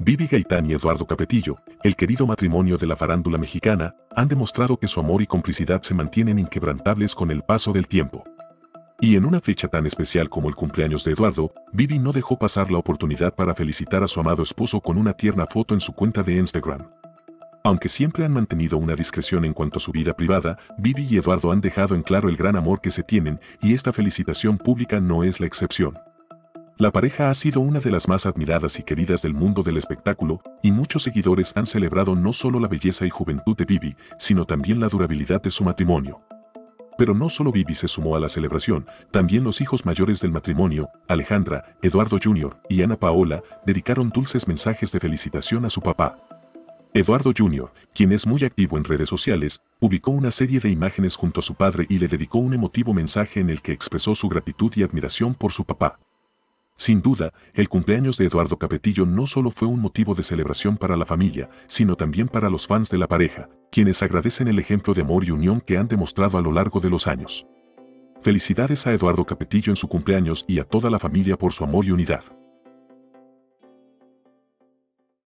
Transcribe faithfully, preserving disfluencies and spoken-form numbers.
Vivi Gaitán y Eduardo Capetillo, el querido matrimonio de la farándula mexicana, han demostrado que su amor y complicidad se mantienen inquebrantables con el paso del tiempo. Y en una fecha tan especial como el cumpleaños de Eduardo, Vivi no dejó pasar la oportunidad para felicitar a su amado esposo con una tierna foto en su cuenta de Instagram. Aunque siempre han mantenido una discreción en cuanto a su vida privada, Vivi y Eduardo han dejado en claro el gran amor que se tienen, y esta felicitación pública no es la excepción. La pareja ha sido una de las más admiradas y queridas del mundo del espectáculo, y muchos seguidores han celebrado no solo la belleza y juventud de Vivi, sino también la durabilidad de su matrimonio. Pero no solo Vivi se sumó a la celebración, también los hijos mayores del matrimonio, Alejandra, Eduardo junior y Ana Paola, dedicaron dulces mensajes de felicitación a su papá. Eduardo junior, quien es muy activo en redes sociales, publicó una serie de imágenes junto a su padre y le dedicó un emotivo mensaje en el que expresó su gratitud y admiración por su papá. Sin duda, el cumpleaños de Eduardo Capetillo no solo fue un motivo de celebración para la familia, sino también para los fans de la pareja, quienes agradecen el ejemplo de amor y unión que han demostrado a lo largo de los años. Felicidades a Eduardo Capetillo en su cumpleaños y a toda la familia por su amor y unidad.